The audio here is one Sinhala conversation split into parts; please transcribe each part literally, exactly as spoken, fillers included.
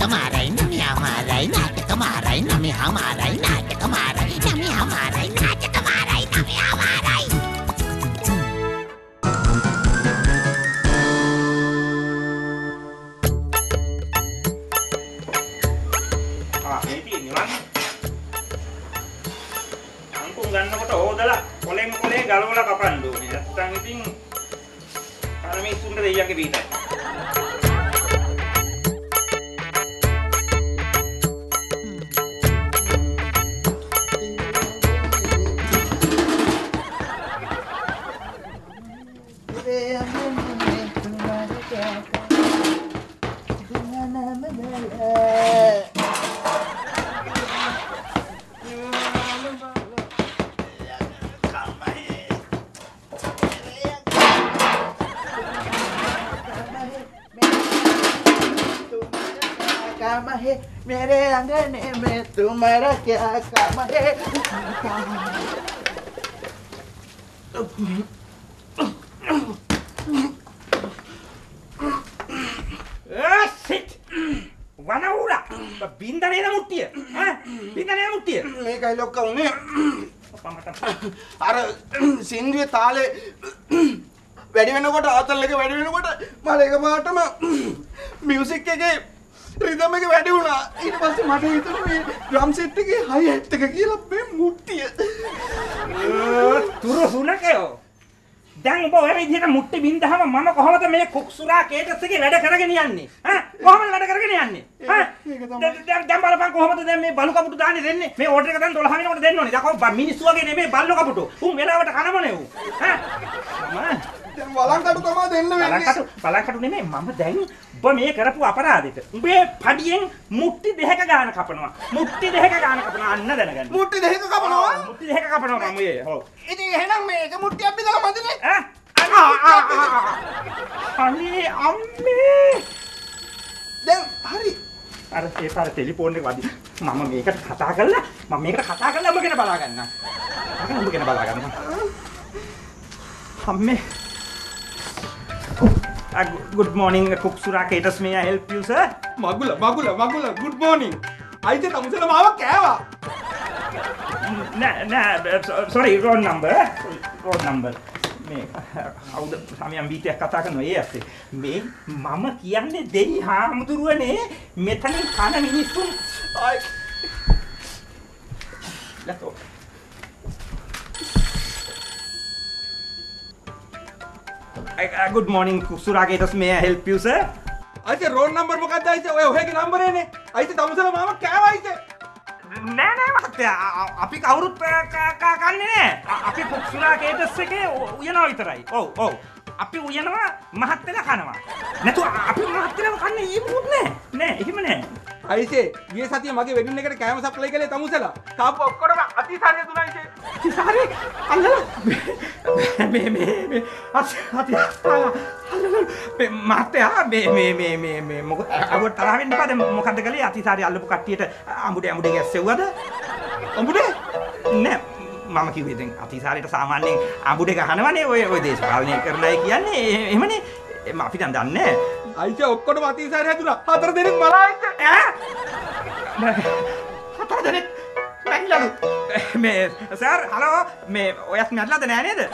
हमारा नमी हमारा नाटक हमारा नमी हमारा नाटक हमारा नमी हमारा नाटक हमारा नमी हमारा ah ini ni man angkung gannකොට හොදලා කොලෙන් කොලේ ගලවලා කපන්න ඕනේ නැත්නම් ඉතින් අර මේ සුන්දර දෙයියන්ගේ පිටයි मेरे अंगने में तुम्हारा क्या काम है sit වනවුරා බින්දනේ නමුට්ටිය ඈ බින්දනේ නමුට්ටිය මේකයි ලොක්කා උනේ අපමට අර සින්දුවේ තාලේ වැඩි වෙනකොට ආතල් එක වැඩි වෙනකොට මම එක පාටම මියුසික් එකේ රිද්ම් එක වැඩි වුණා ඊට පස්සේ මට හිතුණා මේ ඩ්‍රම් සෙට් එකේ හයි හැට් එක කියලා මේ මුට්ටිය තුරු සුනකයෝ දැන් ඔබ ඔය විදිහට මුට්ටි බින්දහම මම කොහොමද මේ කුක්සුරා කේටස් එකේ වැඩ කරගෙන යන්නේ ඈ කොහොමද වැඩ කරගෙන යන්නේ ඈ දැන් දැන් බලපන් කොහොමද දැන් මේ බලු කපුටු දාන්නේ දෙන්නේ මේ ඕඩර් එක දැන් දොළහ වෙනකොට දෙන්න ඕනේ දැන් මිනිස්සු වගේ නෙමෙයි බල්ලු කපුටු උන් වෙලාවට කනමනේ ඌ ඈ මම දැන් වලංකටු තමයි දෙන්න වෙන්නේ වලංකටු වලංකටු නෙමෙයි මම දැන් ඔබ මේ කරපු අපරාධෙට උඹේ පඩියෙන් මුට්ටි දෙකක ගාන කපනවා මුට්ටි දෙකක ගාන කපනවා අන්න දැනගන්න මුට්ටි දෙකක කපනවා මුට්ටි දෙකක කපනවා මම ඒ ඔව් ඉතින් එහෙනම් මේක මුට්ටියක් බිඳලා මදිනේ ඈ අනේ අම්මේ දැන් හරි අර ඒ පාර ටෙලිෆෝන් එක වදි මම මේකට කතා කරලා මම මේකට කතා කරලා ඔබ ගැන බලා ගන්නම් අර ඔබ ගැන බලා ගන්නම් අම්මේ Uh, good morning, Kuksura Caters. May I help you, sir? Magula, Magula, Magula. Good morning. I just am saying, "Mama, kya Nah, nah. Sorry, wrong number. Wrong number. Me, how the? Kami ambiti kata kan, ये ऐसे. Me, mama kian ne dehi ham turuan ne. Methani खाना नहीं सुन. Ay. Let's go. Uh, good morning, Kuksura Caters. May I help you, sir? අයිති රෝඩ් නම්බර් මොකක්ද අයිති ඔය ඔහේගේ නම්බරේනේ අයිති තමුසල මාම කෑවා අයිති නෑ නෑ මහත්තයා අපි කවුරුත් කන්නේ නෑ අපි කුක්සුරා කේටස් එකේ උයනවා විතරයි ඔව් ඔව් අපි උයනවා මහත්තයලා කනවා නැතු අපි මහත්තයලා කන්නේ ඒමුත් නෑ නෑ එහෙම නෑ අයිති ගිය සතිය මගේ වෙඩින් එකට කෑම සප්ලයි කළේ තමුසලා තාප්පු ඔක්කොම අතිසාරිය දුනා අයිති අතිසාරිය අල්ලලා මේ මේ මේ අති අති මහත්තයා මේ මේ මේ මේ මේ මොකද අවට තරහ වෙන්න එපා දැන් මොකද්ද කළේ අතිසාරිය අල්ලපු කට්ටියට අඹුඩේ අඹුඩේ ගැස්සෙව්වද අඹුඩේ නෑ මම කිව්වේ දැන් අතිසාරියට සාමාන්‍යයෙන් අඹුඩේ ගහනවනේ ඔය ඔය දේශපාලනය කරන අය කියන්නේ එහෙමනේ අපි දැන් දන්නේ අයිති ඔක්කොම අතිසාරිය හැදුනා හතර දෙනෙක් මලා අයිති ඈ හතර දෙනෙක් මැරිලාලු මේ සර් හලෝ මේ ඔයත් මැරිලාද නෑ නේද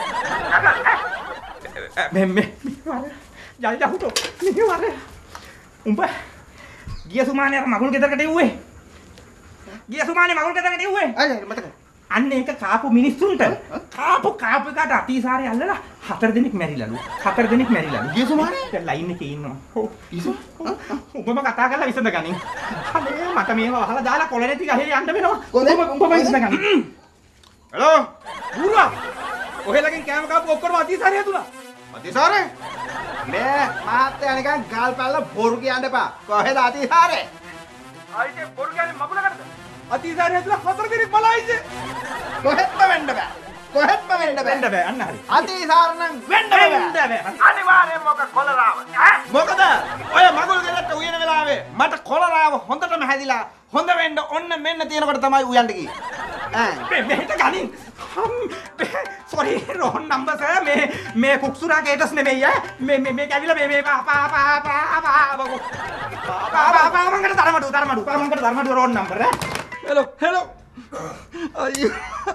මේ මේ ජල් ජහුටෝ මේ වර උඹ ගිය සුමානේ අර මගුල් ගෙදරකට එව්වේ ගිය සුමානේ මගුල් ගෙදරකට එව්වේ අය මතකයි අන්න ඒක කාපු මිනිස්සුන්ට කාපු කාපු එකට අතිසාරය අල්ලලා හතර දෙනෙක් මැරිලාලු හතර දෙනෙක් මැරිලාලු ගිය සුමානේ දැන් ලයින් එකේ ඉන්නවා ඔව් ඉසු උඹම කතා කරලා විසඳ ගනින් අනේ මට මේව අහලා දාලා කොළේ ටික ගහේ යන්න වෙනවා උඹම උඹම විසඳ ගනින් හලෝ බුරුවා ඔහෙලගෙන් කෑම කාපු ඔක්කොම අතිසාරිය හැදුනා අතිසාරේ මේ මහත්තයා නිකන් ගල් පැල්ල බොරු කියන්න එපා කොහෙද අතිසාරේ ආයිත් බොරු කියන්නේ මගුලකටද අතිසාරිය හැදුනා හතර දෙනෙක් මලා අයිති කොහෙත්ම වෙන්න බෑ කොහෙත්ම වෙන්න බෑ වෙන්න බෑ අන්න හරි අතිසාර නම් වෙන්න බෑ අනිවාර්යෙන් මොක කොලරාව ඈ මොකද ඔය මගුල් ගෙදරට උයන වෙලාවේ මට කොලරාව හොඳටම හැදිලා හොඳ වෙන්න ඔන්න මෙන්න තියෙනකොට තමයි උයන්න ගියේ ඈ මේ මෙහෙට ගනින් sorry wrong number sir මේ මේ කුක්සුරා කේටස් නෙමෙයි ඈ මේ මේ මේක ඇවිල්ලා මේ මේ පා පා පා පා පා පා පා මංගට ධර්මඩු ධර්මඩු පා මංගට ධර්මඩු wrong number ඈ hello hello අයියෝ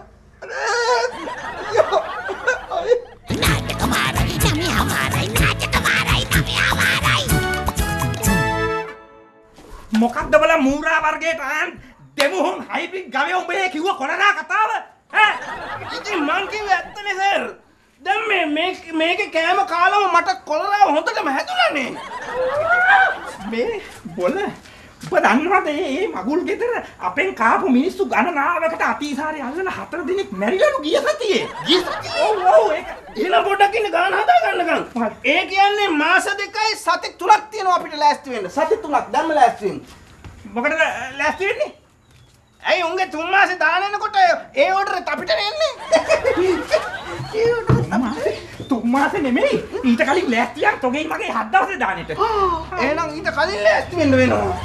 नाटक हमारा नमी हमारा नाटक हमारा नमी हमारा මොකක්ද බල මූරා වර්ගයට ආන් දෙමුහුන් හයිබ්‍රිඩ් ගවය උඹේ කිව්ව කොනරා කතාව ඈ ඉතින් මං කිව්වේ ඇත්තනේ සර්. දැන් මේ මේක මේකේ කෑම කාලම මට කොලරාව හොඳටම හැදුණානේ. මේ බොල ඔබ දන්නවද මේ මගුල් ගෙදර අපෙන් කාපු මිනිස්සු ගණනාවකට අතීසාරේ අල්ලලා හතර දිනක් මැරිලලු ගිය සතියේ. ගිය සතියේ? ඔව් ඔව් ඒක එහෙනම් පොඩ්ඩක් ඉන්න ගාන හදා ගන්නකම්. ඒ කියන්නේ මාස දෙකයි සති තුනක් තියෙනවා අපිට ලෑස්ති වෙන්න. සති තුනක් දැම්ම ලෑස්ති වෙන්න. මොකටද ලෑස්ති වෙන්නේ? ඇයි උන්ගේ තුන් මාසේ දාන එනකොට ඒ ඕඩරෙත් අපිට එන්නේ? ඒ ඕඩරෙත් තුන් මාසේ නෙමෙයි. ඊට කලින් ලෑස්තියක් තොගේ මගේ හත් දවසේ දානෙට. එහෙනම් ඊට කලින් ලෑස්ති වෙන්න වෙනවා.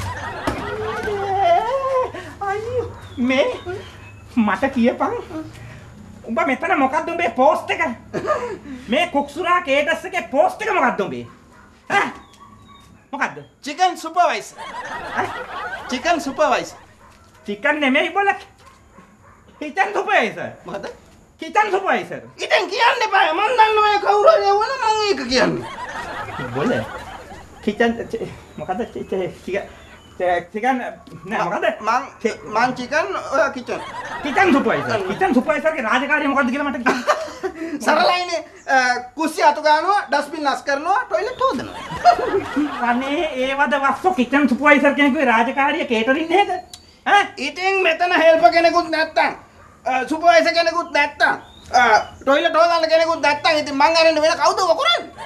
අයියෝ මේ මට කියපන් උඹ මෙතන මොකද්ද උඹේ පෝස්ට් එක? මේ කුක්සුරා කේටස් එකේ පෝස්ට් එක මොකද්ද උඹේ? ඈ මොකද්ද? Chicken supervisor. Chicken supervisor. Chicken නෙමෙයි බොල. Kitchen supervisor. මොකද? Kitchen supervisor. ඉතින් කියන්න එපා. මං දන්නවා ඒ කවුරු හරි යවන මං ඒක කියන්නේ. බොල. කිචන් මොකද්ද චිකන් චිකන් නෑ මොකද්ද? මං මං චිකන් ඔය කිචන්. Kitchen supervisor. කිචන් සුපර්වයිසර්ගේ රාජකාරිය මොකද්ද කියලා මට කියන්න. සරලයිනේ කුස්සිය අතු ගන්නවා, ඩස්බින් අස් කරනවා, টয়ලට් හොදනවා. අනේ ඒවද වස්සෝ කිචන් සුපර්වයිසර් කෙනෙකුගේ රාජකාරිය කේටරින් නේද? ඈ ඉතින් මෙතන හෙල්පර් කෙනෙකුත් නැත්තම් සුපර්වයිසර් කෙනෙකුත් නැත්තම් টয়ලට් හොදන්න කෙනෙකුත් නැත්තම් ඉතින් මං අරගෙන වෙන කවුද ඔක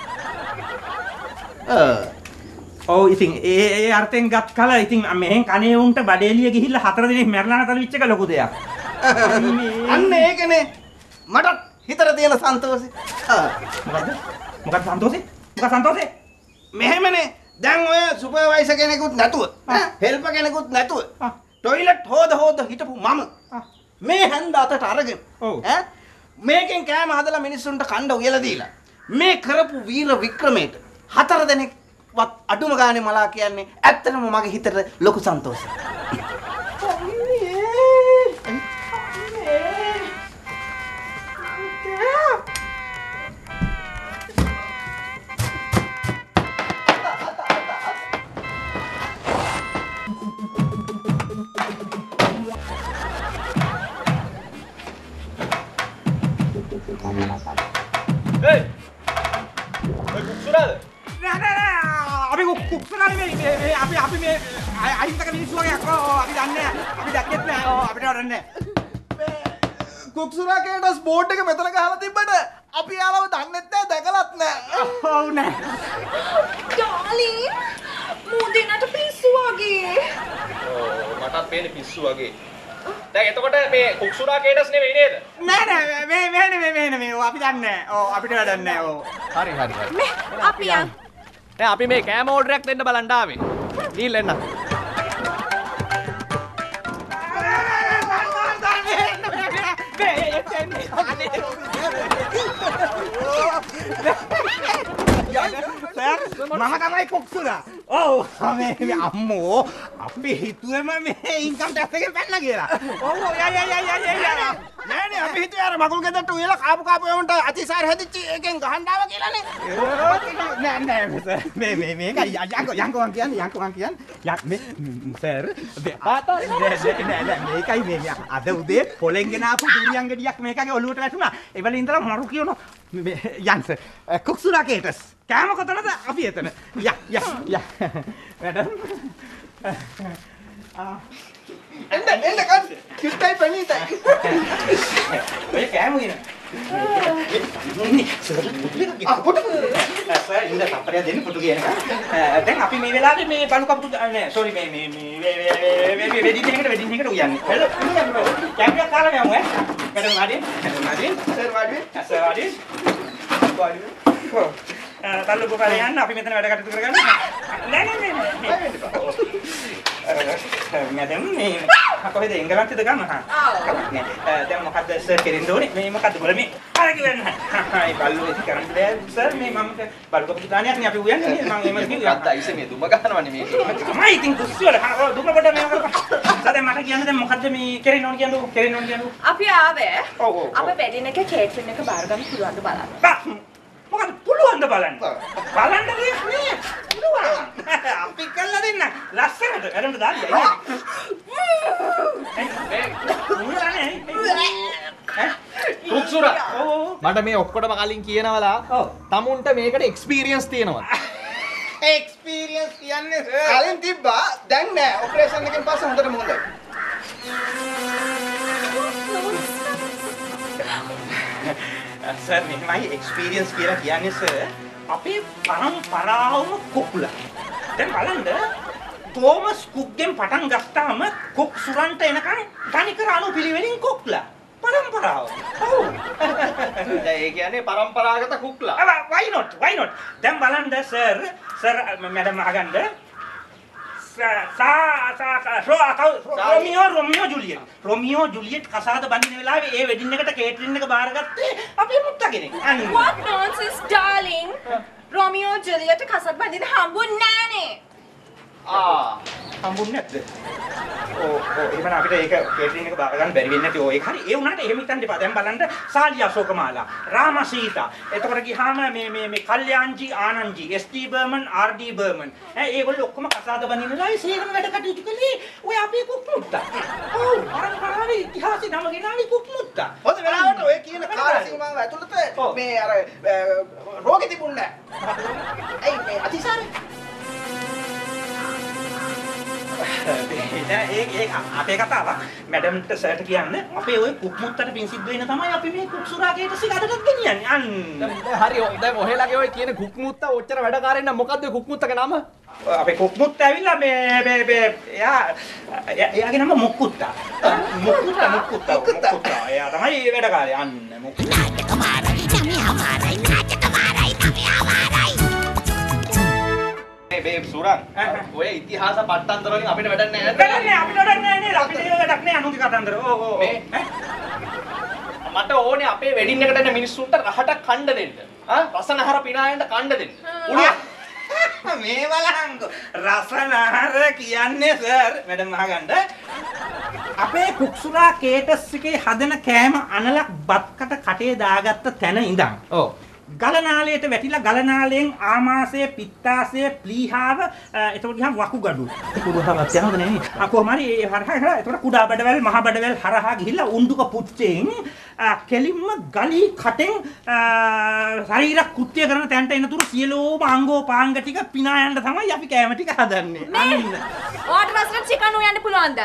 කරන්නේ? ඔව් ඉතින් ඒ ඒ අර්ථෙන් ගත් කල ඉතින් මෙහෙන් කනේ උන්ට බඩේලිය ගිහිල්ලා හතර දිනක් මැරලා නැතල විච්ච එක ලොකු දෙයක්. අන්න ඒකනේ මට හිතට තියෙන සන්තෝෂේ. මොකද්ද? මොකක්ද සන්තෝෂේ? මොකක් සන්තෝෂේ? මෙහෙමනේ දැන් ඔය සුපර්වයිසර් කෙනෙකුත් නැතුව හෙල්පර් කෙනෙකුත් නැතුව টয়ලට් හොද හොද හිටපු මම මේ හැන්ද අතට අරගෙන ඈ මේකෙන් කෑම හදලා මිනිස්සුන්ට කණ්ඩ උයලා දීලා මේ කරපු වීර වික්‍රමයට හතර දෙනෙක් වත් අඩුම ගානේ මලා කියන්නේ ඇත්තටම මගේ හිතට ලොකු සන්තෝෂයක්. Hey! Hey, කුක්සුරාද? නෑ නෑ නෑ අපි කුක්සුරානේ මේ මේ අපි අපි මේ අහිංසක මිනිස්සු වගේ අක්කෝ අපි දන්නේ නෑ අපි දැක්කෙත් නෑ ඔව් අපිට වරන්නේ මේ කුක්සුරා කේටස් බෝඩ් එක මෙතන ගහලා තිබ්බට අපි යාලව දන්නෙත් නෑ දැකලත් නෑ. ඔව් නෑ. ඩාලින් මුදිනට පිස්සු වගේ. ඔව් මටත් පේන්නේ පිස්සු වගේ. දැන් එතකොට මේ කුක්සුරා කේටස් නෙවෙයි නේද? නෑ නෑ මේ මේ නෙමෙයි මේ නෙමෙයි ඔව් අපි දන්නේ නෑ. ඔව් අපිට වැඩක් නෑ ඔව්. හරි හරි හරි. මේ අපි යන්. දැන් අපි මේ කෑම ඕඩරයක් දෙන්න බලන්න ආවේ. දීලා එන්න. මම තමයි කුක්සුරා. ඔව් මේ අම්මෝ අපි හිතුවේම මේ ඉන්කම් ටැක්ස් එකෙන් පැනලා කියලා. ඔව් ඔව් යා යා යා යා යා නෑනේ අපි හිතුවේ අර මගුල් ගෙදරට උයලා කාපු කාපු යමන්ට අතිසාර හැදිච්ච එකෙන් ගහන්න ආවා කියලානේ. නෑ නෑ මේ මේ මේක යංකෝ යංකෝ මං කියන්නේ යංකෝ මං කියන්නේ යක් මේ සර් නෑ නෑ මේකයි මේ අද උදේ පොලෙන් ගෙන ආපු දුරියන් ගෙඩියක් මේකගේ ඔලුවට වැටුණා. ඒ වල ඉඳලා මරු කියනවා යන්ස කුක්සුරා කේටස් කෑම කොතනද අපි එතන යා යා යා මැඩම් ආ එන්න එන්න කන් කිස්ටයි පණීතයි. ඔය කෑම කියන සර් පොටු සර් ඉන්න සප්පරය දෙන්න පොටු කියනවා. දැන් අපි මේ වෙලාවේ මේ බලු කපුටු නෑ සෝරි මේ මේ මේ මේ වෙඩින් එකකට වෙඩින් එකට උයන්නේ. හෙලෝ කැමරා කාලා යමු ඈ. මැඩම් වාඩි මැඩම් වාඩි සර් වාඩි සර් වාඩි වාඩි ඔව් තල්ලු කොකාලේ යන්න අපි මෙතන වැඩ කටයුතු කරගන්න. නෑ නෑ නෑ මැඩම් මේ කොහෙද එංගලන්තෙද ගන්න හා. දැන් මොකද්ද සර් කෙරෙන්න ඕනේ මේ මොකද්ද බල මේ අතිසාර කියන්නේ. හයි බල්ලෝ ඉති කරන්න බෑ සර් මේ මම බල්ලෝ කපු දානයක් නේ අපි උයන්නේ නේ මම එහෙම කිව්වා. අද්දා ඉසේ මේ දුම ගන්නවනේ මේක. තමයි ඉතින් කුස්සිය වල දුක කොට මේ කරපන්. සර් මට කියන්න දැන් මොකද්ද මේ කෙරෙන්න ඕන කියන්නේ කෙරෙන්න ඕන කියන්නේ. අපි ආවේ. ඔව් ඔව්. අපේ වෙඩින් එක කේටරින් එක බාර ගන්න පුළුවන්ද බලන්න. බා මොකද පුළුවන්ද බලන්න. බලන්න දෙයක් නෑ. පුළුවන්. අපි කළා දෙන්න. ලස්සනට වැඩම දාන්න. කුක්සුරා මට මේ ඔක්කොටම කලින් කියනවලා ඔව්. තමුන්ට මේකට එක්ස්පීරියන්ස් තියෙනවා. එක්ස්පීරියන්ස් කියන්නේ කලින් තිබ්බා දැන් නෑ ඔපරේෂන් එකෙන් පස්සේ හොඳටම හොඳයි. සර් මෙහෙමයි එක්ස්පීරියන්ස් කියලා කියන්නේ සර් අපේ පරම්පරාවම කුකුල. දැන් බලන්න තෝමස් කුක්ගෙන් පටන් ගත්තාම කුක් සුරන්ට එනකන් තනිකර අනුපිළිවෙලින් කුක්ලා පරම්පරාව. ඔව්. දැන් ඒ කියන්නේ පරම්පරාගත කුක්ලා. අව why not why not දැන් බලන්න සර් සර් මැඩම් අහගන්න සා සා රොමියෝ රොමියෝ ජුලියට් රොමියෝ ජුලියට් කසාද බඳින වෙලාවේ ඒ වෙඩින් එකට කේටරින් එක බාරගත්තේ අපේ මුත්තා කෙනෙක්. What nonsense darling. Romeo Juliet කසාද බඳින්න හම්බුන්නේ නෑනේ. ආ හම්බුන්නේ නැද්ද? ඔව් ඔව් එහෙනම් අපිට ඒක කේටරින් එක බාර ගන්න බැරි වෙන්නේ නැති ඔය ඒක හරි ඒ වුණාට එහෙම හිතන්න එපා. දැන් බලන්න සාලිය අශෝකමාලා රාමසීතා එතකොට ගියාම මේ මේ මේ Kalyanji Anandji S T Burman R D Burman ඈ ඒගොල්ලෝ ඔක්කොම කසාද බඳිනලා ඒ සේරම වැඩ කටයුතු කළේ ඔය අපේ කුක් මුත්තා. ඔව් පරම්පරාවේ ඉතිහාසෙ නම ගෙනාවේ කුක් මුත්තා. හොඳ වෙලාවට ඔය කියන කාල සීමාව ඇතුළත මේ අර රෝගෙ තිබුණේ නෑ. ඇයි මේ අතිසාරේ ඒ ඒ අපේ කතාවක් මැඩම්ට සර්ට කියන්න අපේ ওই කුක් මුත්තට පින් සිද්ධ වෙන තමයි අපි මේ කුක් සුරාගේට සිගඩට ගෙනියන්නේ අන්න හරි දැන් ඔහෙලගේ ඔය කියන කුක් මුත්තා ඔච්චර වැඩකාරෙන් නම් මොකද්ද කුක් මුත්තගේ නම? අපේ කුක් මුත්ත ඇවිල්ලා මේ මේ මේ එයා එයාගේ නම මුක්කුත්තා මුක්කුත්තා මුක්කුත්තා මුක්කුත්තා එයා තමයි වැඩකාරයා අන්න මුක්කුත්තා नाटकमाराई नमी हमाराई नाटकमाराई नमी हमाराई මේ සුරන් ඔය ඉතිහාස පට්ටන්තර වලින් අපිට වැඩක් නැහැ නේද? වැඩක් නැහැ අපිට වැඩක් නැහැ නේද? අපිට ඒක වැඩක් නැහැ අනුන්ගේ කතන්දර. ඕ ඕ මේ මට ඕනේ අපේ වෙඩින් එකට එන මිනිස්සුන්ට රහට කණ්ඩ දෙන්න. ආ රසනහර පිනායන්ට කණ්ඩ දෙන්න. උණිය මේ බලංගෝ රසනහර කියන්නේ සර් මැඩම් අහගන්න අපේ කුක්සුරා කේටස් එකේ හදන කෑම අනලක් බත්කට කටේ දාගත්ත තැන ඉඳන් ඔව් ගලනාලයට වැටිලා ගලනාලයෙන් ආමාශය පිත්තාශය ප්ලීහාව එතකොට ගියාම වකුගඩු කුඩාවක් යනවද නේ ආ කොහොම හරි ඒ හරහා එතකොට කුඩා බඩවැල් මහ බඩවැල් හරහා ගිහිල්ලා උණ්ඩුක පුච්චෙන් කෙලින්ම ගලි කටෙන් ශරීර කෘත්‍ය කරන තැනට එනතුරු සියලෝම අංගෝපාංග ටික පිනා යන්න තමයි අපි කෑම ටික හදන්නේ අන්න ඔයාට රසට චිකන් උයන්න පුළුවන්ද?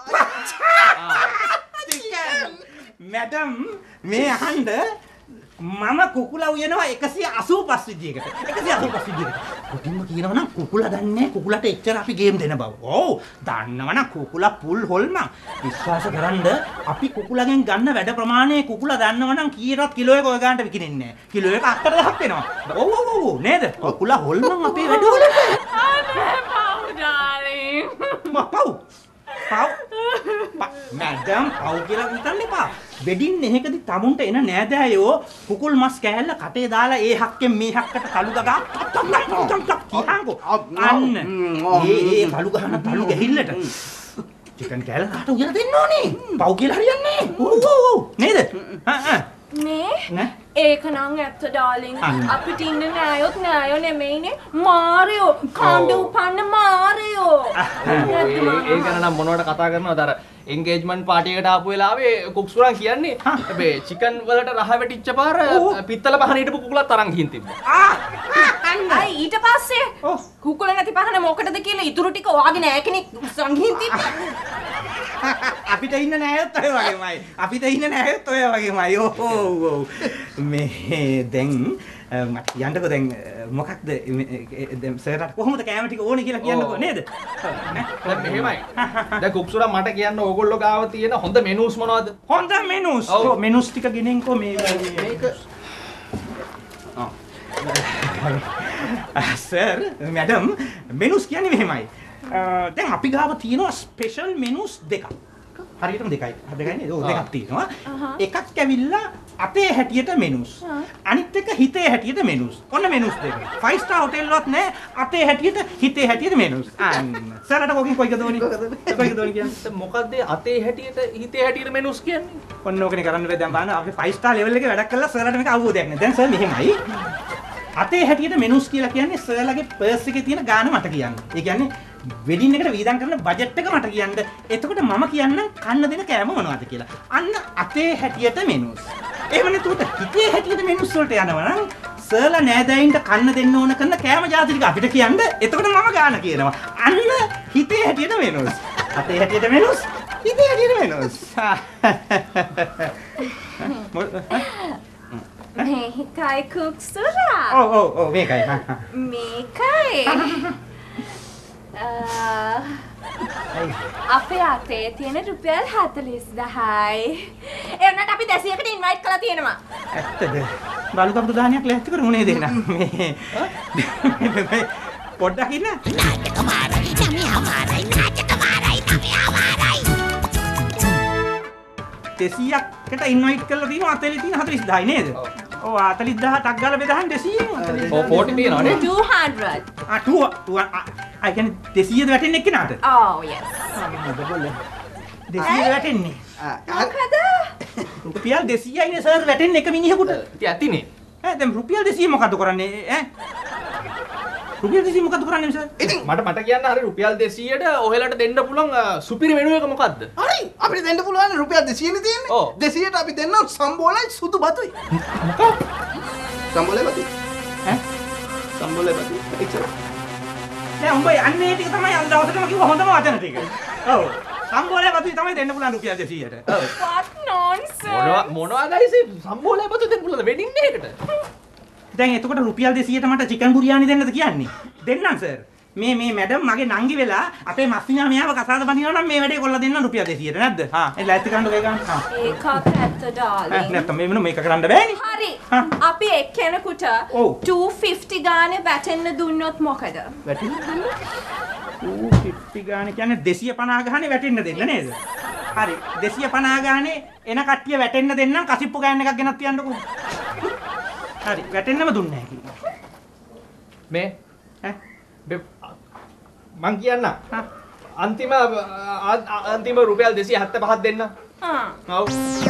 මැඩම් මේ අහන්න මම කුකුලා උයනවා එකසිය අසූ පහ විදියකට. එකසිය අසූ පහ විදියකට. කොටින්ම කියනවා නම් කුකුලා දන්නේ කුකුලට එච්චර අපි ගේම් දෙන බව. ඔව් දන්නවනම් කුකුලා පුල් හොල්මන්. විශ්වාස කරන්න අපි කුකුලාගෙන් ගන්න වැඩ ප්‍රමාණය කුකුලා දන්නවනම් කීයටත් කිලෝ එක ඔය ගන්නට විකිනෙන්නේ නැහැ. කිලෝ එක අට දහසක් වෙනවා. ඔව් ඔව් ඔව් නේද? කුකුලා හොල්මන් අපේ වැඩ වල. අනේ පව් darling. මපව්. පව්. මැඩම් පව් කියලා හිතන්න එපා. වෙඩින් එහෙකදී තමුන්ට එන නෑදෑයෝ කුකුල් මස් කෑල්ල කටේ දාලා ඒ හක්කෙන් මේ හක්කට කළු ගගා කියහන්කෝ අන්න ඒ ඒ කළු ගහන කළු ගැහිල්ලට චිකන් කෑල්ල කාට උයලා දෙන්න ඕනේ පව් කියලා හරියන්නේ ඔව් ඔව් ඔව් නේද මේ නෑ ඒක නම් ඇත්ත darling. අපිට ඉන්න නෑයොත් නෑයෝ නෙමෙයිනේ මාරියෝ කණ්ඩ උපන්න මාරියෝ. ඒක නම් මොනවට කතා කරනවද අර එන්ගේජ්මන්ට් පාටි එකට ආපු වෙලාවේ කුක්සුරන් කියන්නේ මේ චිකන් වලට රහ වැටිච්ච පාර පිත්තල පහන හිටපු කුකුලත් තරම් ගිහින් තිබ්බා. ආ අයි ඊට පස්සේ කුකුල නැති පහන මොකටද කියලා ඉතුරු ටික ඔයාගේ නෑ කෙනෙක් සංගීන් තිබ්බා. අපිට ඉන්න නෑයොත් ඔය වගේමයි. අපිට ඉන්න නෑයොත් ඔය වගේමයි. ඔව් ඔව්. මේ දැන් මට කියන්නකෝ දැන් මොකක්ද දැන් සර්ට කොහොමද කැම ටික ඕනේ කියලා කියන්නකෝ නේද? දැන් මෙහෙමයි. දැන් කුක්සුරා මට කියන්න ඕගොල්ලෝ ගාව තියෙන හොඳ මෙනූස් මොනවද? හොඳ මෙනූස්. ඔව් මෙනූස් ටික ගෙනෙන්කෝ මේ මේක. ආ සර් මැඩම් මෙනූස් කියන්නේ මෙහෙමයි. දැන් අපි ගාව තියෙනවා ස්පෙෂල් මෙනූස් දෙකක්. හරියටම දෙකයි. දෙකයි නේද? ඔව් දෙකක් තියෙනවා. එකක් ඇවිල්ලා අතේ හැටියට මෙනුස්. අනිත් එක හිතේ හැටියට මෙනුස්. ඔන්න මෙනුස් දෙක. ෆයිව් ස්ටාර් හොටෙල් වලත් නෑ අතේ හැටියට හිතේ හැටියට මෙනුස්. අන්න. සරලට කොකින් කොයිකද ඕනේ? කොයිකද ඕනේ කියන්නේ? මොකද්ද අතේ හැටියට හිතේ හැටියට මෙනුස් කියන්නේ? ඔන්න ඕකනේ කරන්න බෑ දැන් බලන්න අපි ෆයිව් ස්ටාර් ලෙවල් එකේ වැඩක් කළා සර්ලට මේක අවබෝධයක් නෑ. දැන් සර් මෙහෙමයි. අතේ හැටියට මෙනුස් කියලා කියන්නේ සර්ලගේ පර්ස් එකේ තියෙන ගාන මට කියන්න. ඒ කියන්නේ වෙඩින් එකට වීදම් කරන බජට් එක මට කියන්න. එතකොට මම කියන්නම් කන්න දෙන කෑම මොනවද කියලා. අන්න අතේ හැටියට මෙනුස්. එහෙම නැතුවට හිතේ හැටියට මෙනුස් වලට යනවා නම් සර්ලා නෑදෑයින්ට කන්න දෙන්න ඕන කරන කෑම ජාති ටික අපිට කියන්න. එතකොට මම ගාන කියනවා. අන්න හිතේ හැටියට මෙනුස්. අතේ හැටියට මෙනුස්. හිතේ හැටියට මෙනුස්. මේකයි කුක්සුරා. ඔව් ඔව් ඔව් මේකයි. මේකයි. අපේ අතේ තියෙන රුපියල් හතළිස් දහයි. ඒ වුණාට අපි දෙසියකට ඉන්වයිට් කරලා තියෙනවා. ඇත්තද? බලු කපුරු දාහනයක් ලෑස්ති කර මොනේ දෙන්න. මේ පොඩ්ඩක් ඉන්න. नाटक हमारा नमी हमारा नाटक हमारा नमी हमारा දෙසීයකට ඉන්වයිට් කරලා තියෙනවා අතේ තියෙන හතළිස් දහයි නේද? ඔව් හතළිස් දහ ටක් ගාලා බෙදහන් දෙසීයෙන්. ඔව් ෆෝර්ටි තියෙනවනේ. two hundred. ආ two two I කියන්නේ දෙසීයද වැටෙන්නේ එක්කෙනාට? Oh yes. දෙසීය වැටෙන්නේ. මොකද? රුපියල් දෙසීයයිනේ සර් වැටෙන්නේ එක මිනිහෙකුට. ඉතින් ඇතිනේ. ඈ දැන් රුපියල් දෙසීය මොකද කරන්නේ ඈ? රුපියල් දෙසීය මොකද කරන්නේ සර්? ඉතින් මට මට කියන්න හරි රුපියල් දෙසීයට ඔහෙලට දෙන්න පුළුවන් සුපිරි මෙනු එක මොකද්ද? හරි අපිට දෙන්න පුළුවන් රුපියල් දෙසීයනේ තියෙන්නේ. ඔව්. දෙසීයට අපි දෙන්න සම්බෝලයි සුදු බතුයි. මොකක්ද? සම්බෝලයි බතුයි. ඈ සම්බෝලයි බතුයි. එච්චර. දැන් උඹ යන්නේ ටික තමයි අද දවසටම කිව්ව හොඳම වචන ටික. ඔව්. සම්බෝලේ වතුයි තමයි දෙන්න පුළුවන් රුපියල් දෙසීයට. ඔව්. What nonsense. මොනවා මොනවාදයි සේ සම්බෝලයි බතු දෙන්න පුළුවන් වෙඩින් එකකට. දැන් එතකොට රුපියල් දෙසීයට මට චිකන් බුරියානි දෙන්නද කියන්නේ? දෙන්නම් සර්. මේ මේ මැඩම් මගේ නංගි වෙලා අපේ මස්සිනා මෙයාව කසාද බඳිනවා නම් මේ වැඩේ කොල්ල දෙන්න රුපියල් දෙසීයට නැද්ද? හා ඒ ලෑස්ති කරන්න ඔය ගන්න. හා. ඒකත් ඇත්ත ඩාර්ලින්. නැත්තම් මේ වෙන මේක කරන්න බෑනේ. හරි. හා. අපි එක්කෙනෙකුට ඔව්. two fifty ගානේ වැටෙන්න දුන්නොත් මොකද? වැටෙන්නේ two fifty ගානේ කියන්නේ දෙසිය පනහ ගානේ වැටෙන්න දෙන්න නේද? හරි. දෙසිය පනහ ගානේ එන කට්ටිය වැටෙන්න දෙන්නම් කසිප්පු ගෑන් එකක් ගෙනත් තියන්නකෝ. හරි. වැටෙන්නම දුන්නේ නැහැ කිව්වා. මේ ඈ මං කියන්න අන්තිම අන්තිම රුපියල් දෙසිය හැත්තෑ පහක් දෙන්න. ආ. ඔව්.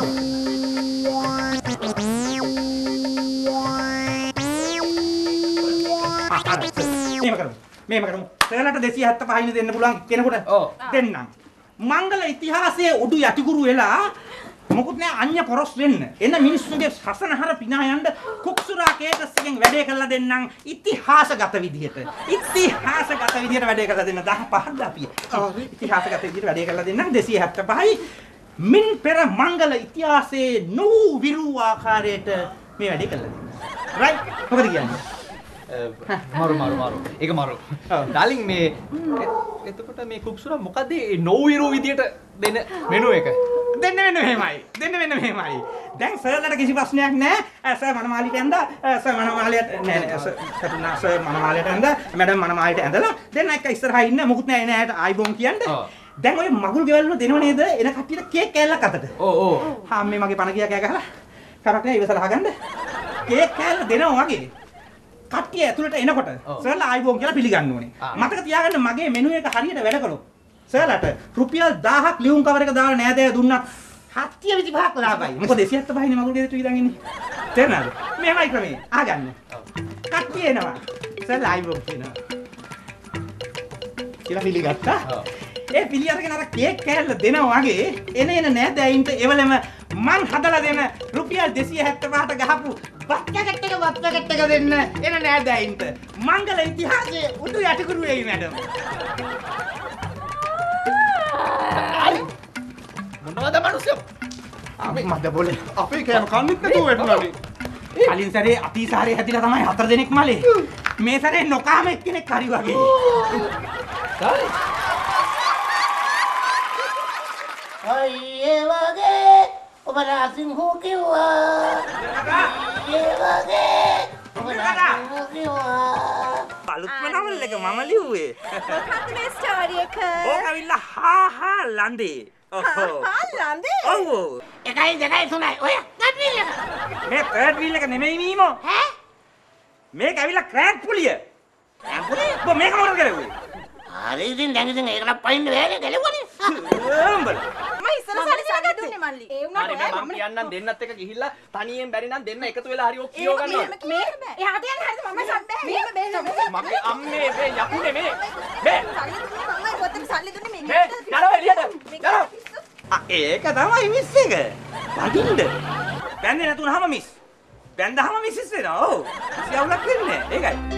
මේම කරමු. මේම කරමු. සරලට දෙසිය හැත්තෑ පහයින් දෙන්න පුළුවන් කෙනෙකුට ඔව්. දෙන්නම්. මංගල ඉතිහාසයේ උඩු යටිකුරු වෙලා මොකුත් නෑ අඤ්ඤ පොරොස් වෙන්න. එන මිනිස්සුන්ගේ සසනහර පිනා යන්න කුක්සුරා කේකස්ගෙන් වැඩේ කරලා දෙන්නම් ඉතිහාසගත විදිහට. ඉතිහාසගත විදිහට වැඩේ කරලා දෙන්න දහ පහක් අපි. ඉතිහාසගත විදිහට වැඩේ කරලා දෙන්නම් දෙසිය හැත්තෑ පහයි. මින් පෙර මංගල ඉතිහාසයේ නූ විරු ආකාරයට මේ වැඩේ කරලා දෙන්න. රයිට්? මොකද කියන්නේ? මාරු මාරු මාරු. ඒක මාරු. ඩාර්ලින් මේ එතකොට මේ කුක්සුරා මොකද මේ නොවිරු විදියට දෙන මෙනු එක? දෙන්න වෙන මෙහෙමයි. දෙන්න වෙන මෙහෙමයි. දැන් සර්ලට කිසි ප්‍රශ්නයක් නැහැ. සර් මනමාලිට ඇඳලා සර් මනමාලියට නෑ නෑ සර් කටුනා සර් මනමාලියට ඇඳලා මැඩම් මනමාලියට ඇඳලා දෙන්න එක ඉස්සරහා ඉන්න මොකුත් නෑ නෑට ආයිබෝන් කියන්න. දැන් ඔය මගුල් ගෙවල් වල දෙනව නේද? එන කට්ටියට කේක් කෑල්ලක් අතට. ඔව් ඔව්. හා මේ මගේ පණ ගියා කෑ ගහලා කරක් නෑ ඉවසලා අහගන්න. කේක් කෑල්ල දෙනවා වගේ. කට්ටිය ඇතුළට එනකොට සර්ලා ආයිබෝන් කියලා පිළිගන්න ඕනේ. මතක තියාගන්න මගේ මෙනු එක හරියට වැඩ කළොත් සර්ලාට රුපියල් දහයක් ලියුම් කවර එක දාලා නෑදෑය දුන්නත් හත්සිය විසිපහක් ලාභයි. මොකද දෙසිය හැත්තෑ පහයිනේ මගුල් ගෙදරට විදන් ඉන්නේ. තේරෙනවද? මෙහෙමයි ක්‍රමේ. අහගන්න. කට්ටිය එනවා. සර්ලා ආයිබෝන් කියනවා. කියලා පිළිගත්තා. ඒ පිළි අරගෙන අර කේක් කෑල්ල දෙනවා වගේ එන එන නෑදෑයින්ට එවලම මං හදලා දෙන රුපියල් දෙසිය හැත්තෑ පහට ගහපු බත් පැකට් එක බත් පැකට් එක දෙන්න එන නෑදෑයින්ට මංගල ඉතිහාසයේ උඩු යටිකුරු වෙයි මැඩම්. මොනවද මිනිස්සු? අපි මද බොලේ අපේ කෑම කන්නෙත් නැතුව වැටුණානේ. කලින් සැරේ අතීසාරේ හැදිලා තමයි හතර දෙනෙක් මලේ. මේ සැරේ නොකාම එක්කෙනෙක් හරි වගේ. හරි. අයියේ වගේ ඔබ රාසින්හෝ කිව්වා. අයියේ වගේ ඔබ රාසින්හෝ කිව්වා. අලුත්ම නවල් එක මම ලිව්වේ. මොකක්ද මේ ස්ටෝරි එක? ඕක අවිල්ලා හා හා ලන්දේ. හල්ලන්දේ. ඔව්. එකයි දෙකයි තුනයි. ඔය ගඩ්විල් එක. මේ තර්ඩ් වීල් එක නෙමෙයි මීමෝ. ඈ? මේක ඇවිල්ලා ක්‍රෑන්ක් පුලිය. ඇම්පුලේ? ඔබ මේක මොකද කරේ? හරි ඉතින් දැන් ඉතින් ඒකට පයින්න බෑනේ ගැලුවනේ. උඹලා. මම ඉස්සර සල්ලි සල්ලි දුන්නේ මල්ලි. ඒ වුණාට හරි මම කියන්නම් දෙන්නත් එක ගිහිල්ලා තනියෙන් බැරි නම් දෙන්න එකතු වෙලා හරි ඔක් කියව ගන්නවා. මේ එහාට යන්න හරිද මම සබ්බෑ. මෙහෙම බෑ. මගේ අම්මේ මේ යකුනේ මේ. මේ සල්ලි දුන්නේ මමයි පොතේ සල්ලි දුන්නේ මේ මේ. යනවා එළියට. යනවා. ආ ඒක තමයි මිස් එක. වඩින්න. බැන්නේ නැතුනහම මිස්. බැන්දහම මිස් වෙනවා. ඔව්. සියවුලක් වෙන්නේ. ඒකයි.